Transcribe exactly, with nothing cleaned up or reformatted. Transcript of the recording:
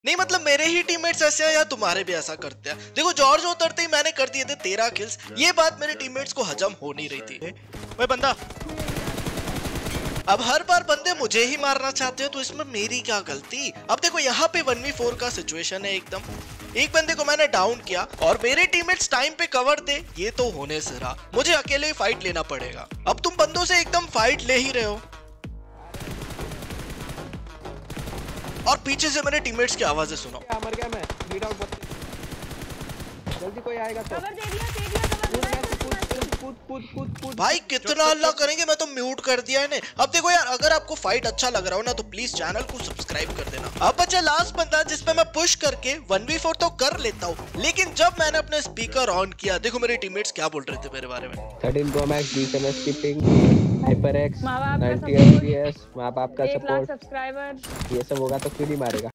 नहीं मतलब मेरे ही टीममेट्स ऐसे हैं या तुम्हारे भी ऐसा करते हैं? देखो जॉर्ज उतरते ही मैंने कर दिए थे तेरह किल्स। ये बात मेरे टीममेट्स को हजम हो नहीं रही थी। ओए बंदा, अब हर बार बंदे मुझे ही मारना चाहते हो तो इसमें मेरी क्या गलती? अब देखो यहाँ पे वन वी फोर का सिचुएशन है एकदम। एक बंदे को मैंने डाउन किया और मेरे टीममेट्स टाइम पे कवर दे, ये तो होने से रहा। मुझे अकेले ही फाइट लेना पड़ेगा। अब तुम बंदों से एकदम फाइट ले ही रहे हो और पीछे से मेरे टीममेट्स की आवाजें सुनो। मर गया मैं, लीड आउट। जल्दी कोई आएगा तो कवर दे दिया, दे दिया कवर। कूद कूद कूद कूद। भाई कितना अल्लाह करेंगे, मैं तो म्यूट कर दिया इन्हें। अब देखो यार, अगर आपको फाइट अच्छा लग रहा हो ना तो प्लीज चैनल को सब्सक्राइब कर देना। अब बचा लास्ट बंदा जिसपे मैं पुश करके वन वी फोर तो कर लेता हूँ, लेकिन जब मैंने अपने स्पीकर ऑन किया, देखो मेरे टीममेट्स क्या बोल रहे थे मेरे बारे में। Thirteen Pro Max, BSMS keeping, HyperX, माँ बाप का नाइंटी सपोर्ट, एफपीएस, माँ बाप का एक लाख सपोर्ट, सब्सक्राइबर। ये सब होगा तो क्यों नहीं मारेगा।